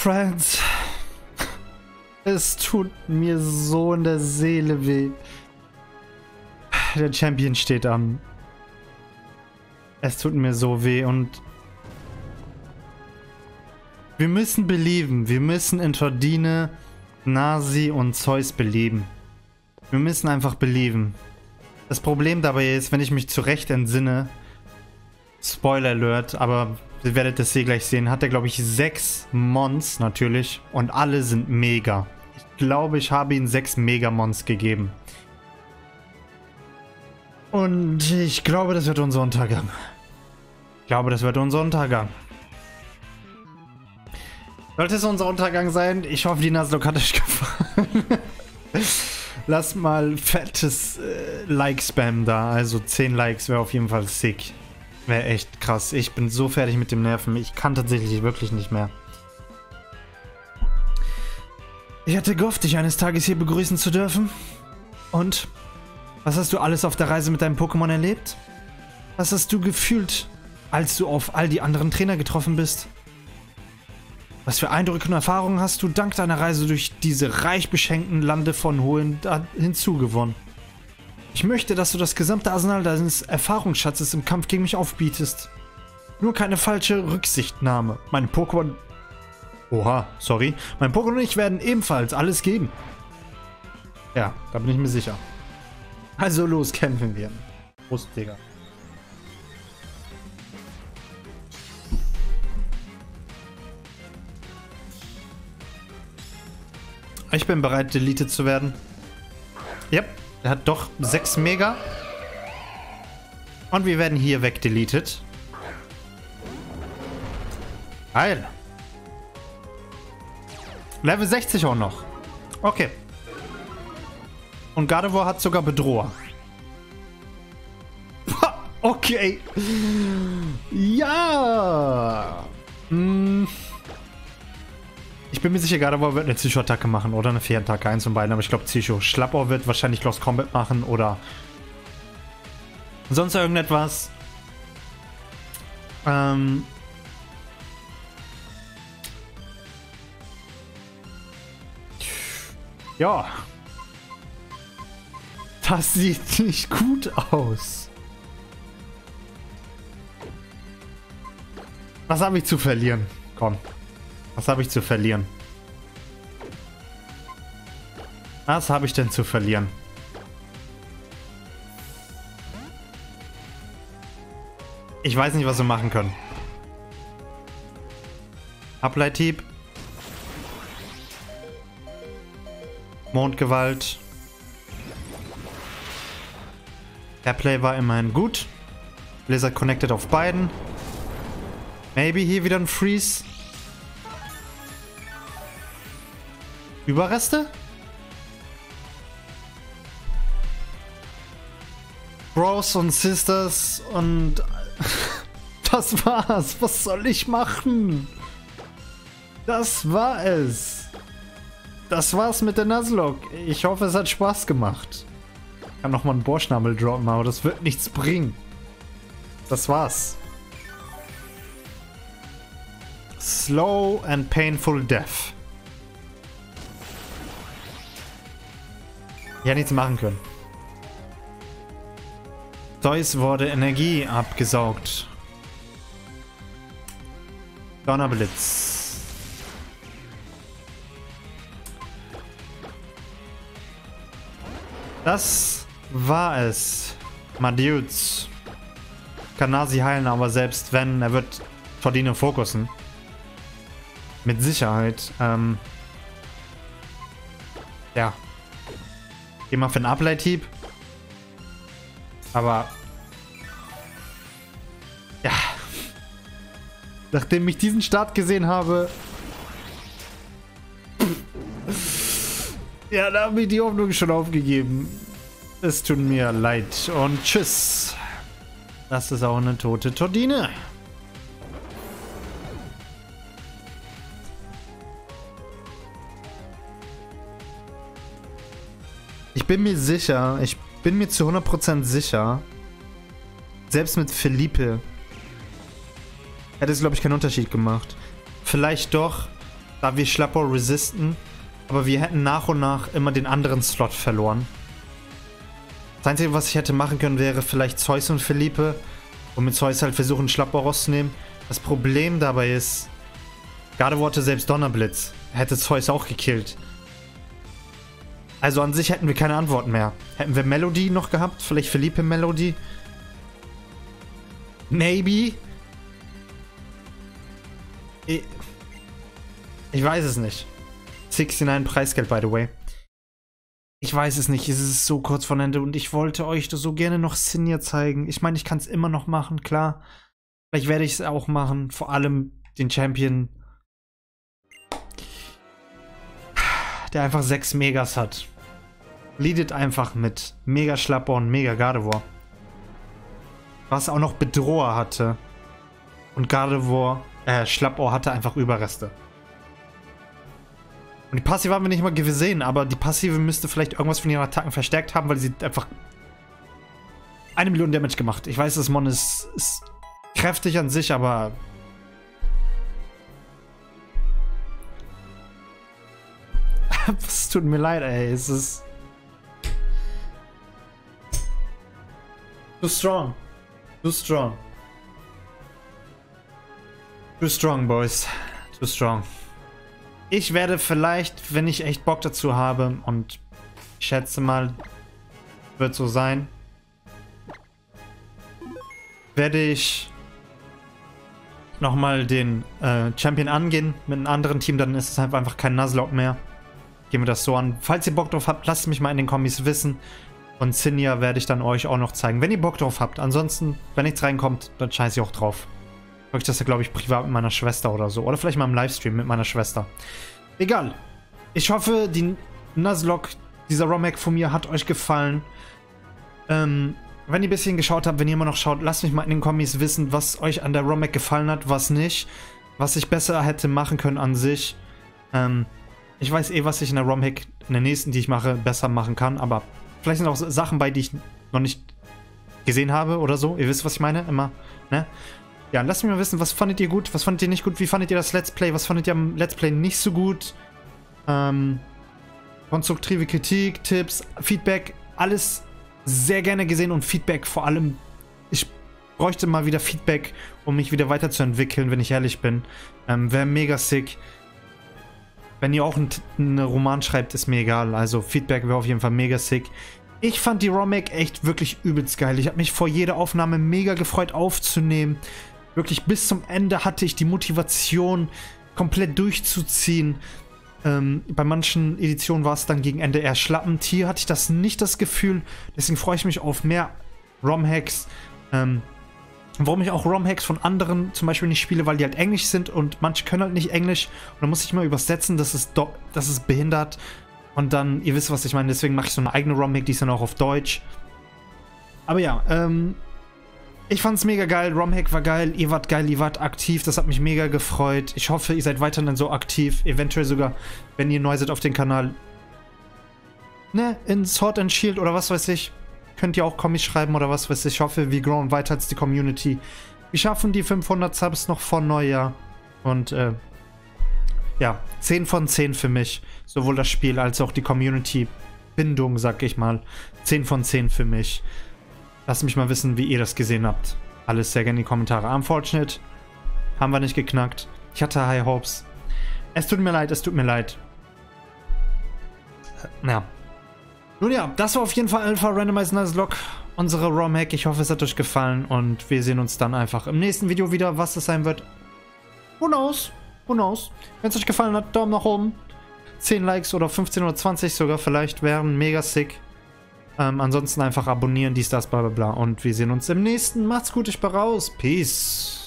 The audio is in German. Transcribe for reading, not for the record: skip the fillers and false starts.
Friends. Es tut mir so in der Seele weh. Der Champion steht an. Es tut mir so weh und wir müssen belieben. Wir müssen in Tordine, Nasi und Zeus belieben. Wir müssen einfach belieben. Das Problem dabei ist, wenn ich mich zurecht entsinne, Spoiler Alert, aber ihr werdet das hier gleich sehen, hat er, glaube ich, 6 Mons natürlich und alle sind mega. Ich glaube, ich habe ihm 6 Mega-Mons gegeben. Und ich glaube, das wird unser Untergang. Ich glaube, das wird unser Untergang. Sollte es unser Untergang sein, ich hoffe, die Nuzlocke hat euch gefallen. Lasst mal fettes Like-Spam da. Also 10 Likes wäre auf jeden Fall sick. Wäre echt krass. Ich bin so fertig mit dem Nerven. Ich kann tatsächlich wirklich nicht mehr. Ich hatte gehofft, dich eines Tages hier begrüßen zu dürfen. Und? Was hast du alles auf der Reise mit deinem Pokémon erlebt? Was hast du gefühlt, als du auf all die anderen Trainer getroffen bist? Was für Eindrücke und Erfahrungen hast du dank deiner Reise durch diese reich beschenkten Lande von Hoenn hinzugewonnen? Ich möchte, dass du das gesamte Arsenal deines Erfahrungsschatzes im Kampf gegen mich aufbietest. Nur keine falsche Rücksichtnahme. Meine Pokémon... Oha, sorry. Mein Pokémon und ich werden ebenfalls alles geben. Ja, da bin ich mir sicher. Also los, kämpfen wir. Prost, Digga. Ich bin bereit, deleted zu werden. Yep, er hat doch 6 Mega. Und wir werden hier wegdeleted. Geil. Level 60 auch noch. Okay. Und Gardevoir hat sogar Bedroher. Okay. Ja. Ich bin mir sicher, Gardevoir wird eine Psycho-Attacke machen oder eine Fee-Attacke, eins von beiden, aber ich glaube Psycho. Schlappohr wird wahrscheinlich Lost Combat machen oder sonst irgendetwas. Ja. Das sieht nicht gut aus. Was habe ich zu verlieren? Komm. Was habe ich zu verlieren? Was habe ich denn zu verlieren? Ich weiß nicht, was wir machen können. Ableithieb. Mondgewalt. Airplay war immerhin gut. Blizzard connected auf beiden. Maybe hier wieder ein Freeze. Überreste? Bros und Sisters und das war's. Was soll ich machen? Das war es. Das war's mit der Nuzlocke. Ich hoffe, es hat Spaß gemacht. Ich kann nochmal einen Bohrschnabel droppen, aber das wird nichts bringen. Das war's. Slow and painful death. Ich hätte nichts machen können. Zeus wurde Energie abgesaugt. Donnerblitz. Das war es. Madudes. Kann Nasi heilen, aber selbst wenn, er wird Tordine fokussen. Mit Sicherheit. Ja. Geh mal für einen Ableithieb. Aber ja. Nachdem ich diesen Start gesehen habe. Ja, da habe ich die Hoffnung schon aufgegeben. Es tut mir leid. Und tschüss. Das ist auch eine tote Tordine. Ich bin mir sicher, ich bin mir zu 100% sicher, selbst mit Felipe hätte es, glaube ich, keinen Unterschied gemacht. Vielleicht doch, da wir Schlapper resisten, aber wir hätten nach und nach immer den anderen Slot verloren. Das Einzige, was ich hätte machen können, wäre vielleicht Zeus und Felipe und mit Zeus halt versuchen, Schlapper rauszunehmen. Das Problem dabei ist, Gardevoir hatte selbst Donnerblitz. Er hätte Zeus auch gekillt. Also an sich hätten wir keine Antworten mehr. Hätten wir Melody noch gehabt? Vielleicht Felipe Melody? Maybe? Ich weiß es nicht. 69 Preisgeld, by the way. Ich weiß es nicht. Es ist so kurz vor Ende und ich wollte euch so gerne noch Sinja zeigen. Ich meine, ich kann es immer noch machen, klar. Vielleicht werde ich es auch machen. Vor allem den Champion, der einfach 6 Megas hat. Leadet einfach mit Mega Schlapper und Mega Gardevoir. Was auch noch Bedroher hatte. Und Gardevoir, Schlapper hatte einfach Überreste. Und die Passive haben wir nicht mal gesehen, aber die Passive müsste vielleicht irgendwas von ihren Attacken verstärkt haben, weil sie einfach 1 Million Damage gemacht. Ich weiß, das Mon ist kräftig an sich, aber es tut mir leid, ey. Es ist too strong. Too strong. Too strong, boys. Too strong. Ich werde vielleicht, wenn ich echt Bock dazu habe, und ich schätze mal, wird so sein, werde ich nochmal den Champion angehen mit einem anderen Team, dann ist es einfach kein Nuzlocke mehr. Gehen wir das so an. Falls ihr Bock drauf habt, lasst mich mal in den Kommis wissen. Und Sinja werde ich dann euch auch noch zeigen, wenn ihr Bock drauf habt. Ansonsten, wenn nichts reinkommt, dann scheiße ich auch drauf. Ich das ja, glaube ich, privat mit meiner Schwester oder so. Oder vielleicht mal im Livestream mit meiner Schwester. Egal. Ich hoffe, die Nuzlocke, dieser ROM-Hack von mir, hat euch gefallen. Wenn ihr ein bisschen geschaut habt, wenn ihr immer noch schaut, lasst mich mal in den Kommis wissen, was euch an der ROM-Hack gefallen hat, was nicht. Was ich besser hätte machen können an sich. Ich weiß eh, was ich in der ROM-Hack, in der nächsten, die ich mache, besser machen kann. Aber vielleicht sind auch Sachen bei, die ich noch nicht gesehen habe oder so. Ihr wisst, was ich meine? Immer, ne? Ja, lasst mich mal wissen, was fandet ihr gut, was fandet ihr nicht gut, wie fandet ihr das Let's Play, was fandet ihr am Let's Play nicht so gut, konstruktive Kritik, Tipps, Feedback, alles sehr gerne gesehen und Feedback vor allem, ich bräuchte mal wieder Feedback, um mich wieder weiterzuentwickeln, wenn ich ehrlich bin, wäre mega sick. Wenn ihr auch einen Roman schreibt, ist mir egal, also Feedback wäre auf jeden Fall mega sick. Ich fand die ROM-Hack echt wirklich übelst geil, ich habe mich vor jeder Aufnahme mega gefreut aufzunehmen. Wirklich bis zum Ende hatte ich die Motivation, komplett durchzuziehen. Bei manchen Editionen war es dann gegen Ende eher schlappend. Hier hatte ich das nicht das Gefühl. Deswegen freue ich mich auf mehr ROM-Hacks. Warum ich auch ROM-Hacks von anderen zum Beispiel nicht spiele, weil die halt Englisch sind und manche können halt nicht Englisch. Und dann muss ich mal übersetzen, das ist behindert. Und dann, ihr wisst, was ich meine. Deswegen mache ich so eine eigene ROM-Hack, die ist dann auch auf Deutsch. Aber ja, ich fand's mega geil, ROM-Hack war geil, ihr wart geil, ihr wart aktiv, das hat mich mega gefreut. Ich hoffe, ihr seid weiterhin so aktiv, eventuell sogar, wenn ihr neu seid auf den Kanal, ne, in Sword and Shield oder was weiß ich, könnt ihr auch Kommis schreiben oder was weiß ich. Ich hoffe, wir growen weiter als die Community. Wir schaffen die 500 Subs noch vor Neujahr und, ja, 10 von 10 für mich, sowohl das Spiel als auch die Community-Bindung, sag ich mal, 10 von 10 für mich. Lasst mich mal wissen, wie ihr das gesehen habt. Alles sehr gerne in die Kommentare. Unfortunate. Haben wir nicht geknackt. Ich hatte High Hopes. Es tut mir leid, es tut mir leid. Ja. Nun ja, das war auf jeden Fall Alpha Randomized Nuzlocke. Unsere ROM-Hack. Ich hoffe, es hat euch gefallen. Und wir sehen uns dann einfach im nächsten Video wieder. Was das sein wird, who knows? Who knows? Wenn es euch gefallen hat, Daumen nach oben. 10 Likes oder 15 oder 20 sogar vielleicht wären mega sick. Ansonsten einfach abonnieren, dies, das, bla bla bla. Und wir sehen uns im nächsten. Macht's gut, ich bin raus. Peace.